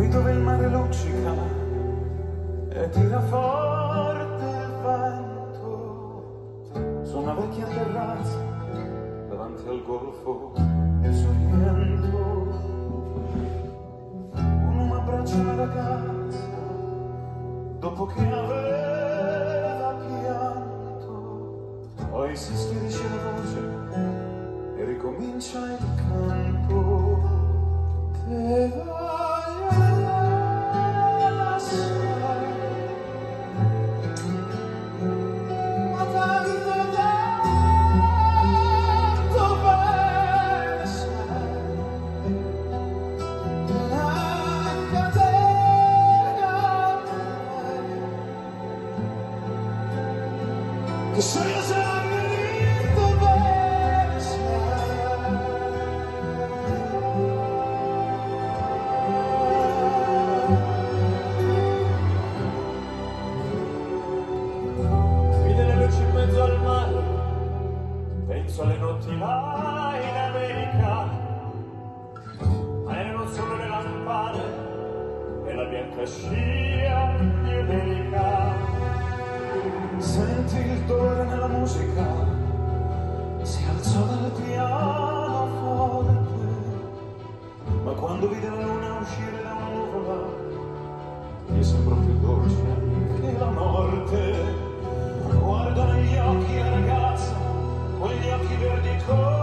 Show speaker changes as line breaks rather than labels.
dove il mare luccica e tira forte il vento su una vecchia terrazza davanti al golfo di Sorrento. Un uomo abbraccia una ragazza dopo che aveva pianto, poi si schiarisce la voce e ricomincia il canto. Te voglio lasciare, ma tanto tempo pensare una catena che sei esaurito in mezzo al mare, penso alle notti là in America, ma erano solo le lampade e la bianca scia di America. Senti il dolore nella musica, si alzò dal pianoforte, ma quando vide la luna uscire da una nuvola, gli sembrò più dolce anche la morte. Guardo negli occhi la ragazza, con gli occhi verdi